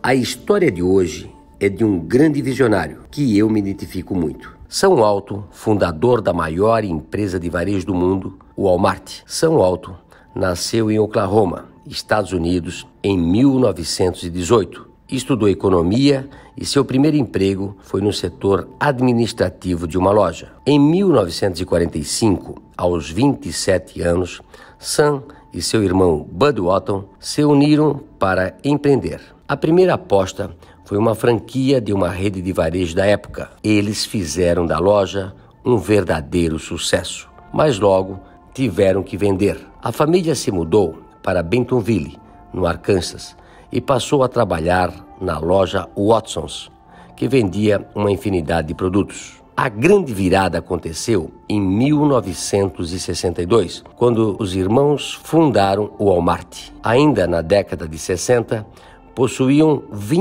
A história de hoje é de um grande visionário que eu me identifico muito. Sam Walton, fundador da maior empresa de varejo do mundo, o Walmart. Sam Walton nasceu em Oklahoma, Estados Unidos, em 1918. Estudou economia e seu primeiro emprego foi no setor administrativo de uma loja. Em 1945, aos 27 anos, Sam e seu irmão Bud Walton se uniram para empreender. A primeira aposta foi uma franquia de uma rede de varejo da época. Eles fizeram da loja um verdadeiro sucesso, mas logo tiveram que vender. A família se mudou para Bentonville, no Arkansas, e passou a trabalhar na loja Watson's, que vendia uma infinidade de produtos. A grande virada aconteceu em 1962, quando os irmãos fundaram o Walmart. Ainda na década de 60, possuíam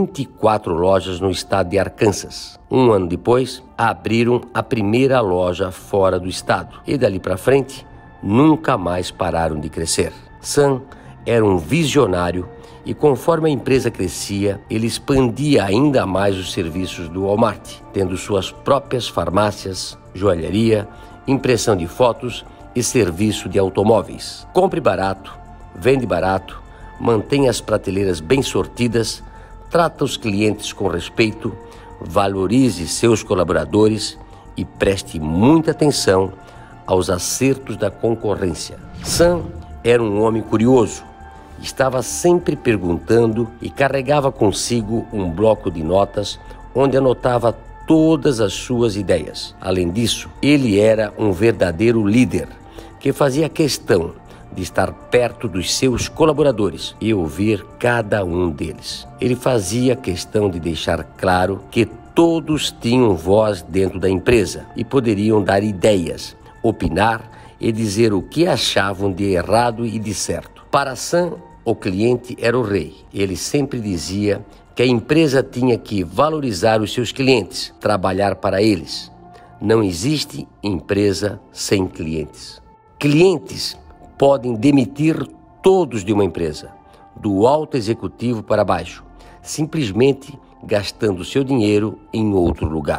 24 lojas no estado de Arkansas. Um ano depois, abriram a primeira loja fora do estado e dali para frente, nunca mais pararam de crescer. Sam era um visionário e conforme a empresa crescia, ele expandia ainda mais os serviços do Walmart, tendo suas próprias farmácias, joalheria, impressão de fotos e serviço de automóveis. Compre barato, vende barato, mantenha as prateleiras bem sortidas, trata os clientes com respeito, valorize seus colaboradores e preste muita atenção aos acertos da concorrência. Sam era um homem curioso, estava sempre perguntando e carregava consigo um bloco de notas onde anotava todas as suas ideias. Além disso, ele era um verdadeiro líder que fazia questão de estar perto dos seus colaboradores e ouvir cada um deles. Ele fazia questão de deixar claro que todos tinham voz dentro da empresa e poderiam dar ideias, opinar e dizer o que achavam de errado e de certo. Para Sam, o cliente era o rei. Ele sempre dizia que a empresa tinha que valorizar os seus clientes, trabalhar para eles. Não existe empresa sem clientes. Clientes podem demitir todos de uma empresa, do alto executivo para baixo, simplesmente gastando seu dinheiro em outro lugar.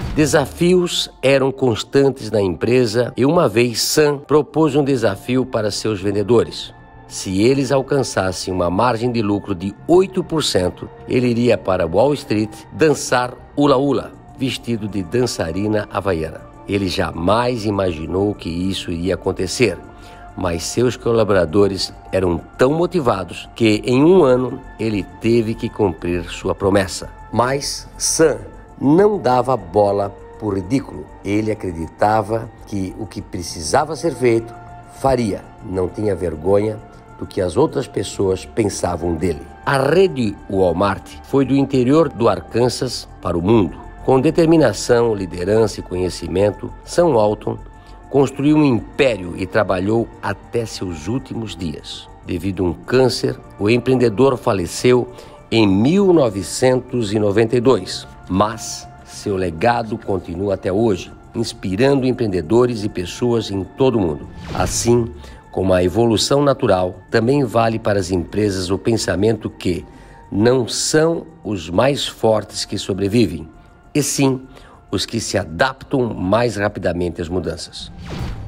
Desafios eram constantes na empresa e uma vez Sam propôs um desafio para seus vendedores. Se eles alcançassem uma margem de lucro de 8%, ele iria para Wall Street dançar hula-hula, vestido de dançarina havaiana. Ele jamais imaginou que isso iria acontecer, mas seus colaboradores eram tão motivados que em um ano ele teve que cumprir sua promessa. Mas Sam não dava bola por ridículo. Ele acreditava que o que precisava ser feito, faria. Não tinha vergonha do que as outras pessoas pensavam dele. A rede Walmart foi do interior do Arkansas para o mundo. Com determinação, liderança e conhecimento, Sam Walton construiu um império e trabalhou até seus últimos dias. Devido a um câncer, o empreendedor faleceu em 1992, mas seu legado continua até hoje, inspirando empreendedores e pessoas em todo o mundo. Assim como a evolução natural, também vale para as empresas o pensamento que não são os mais fortes que sobrevivem, e sim os que se adaptam mais rapidamente às mudanças.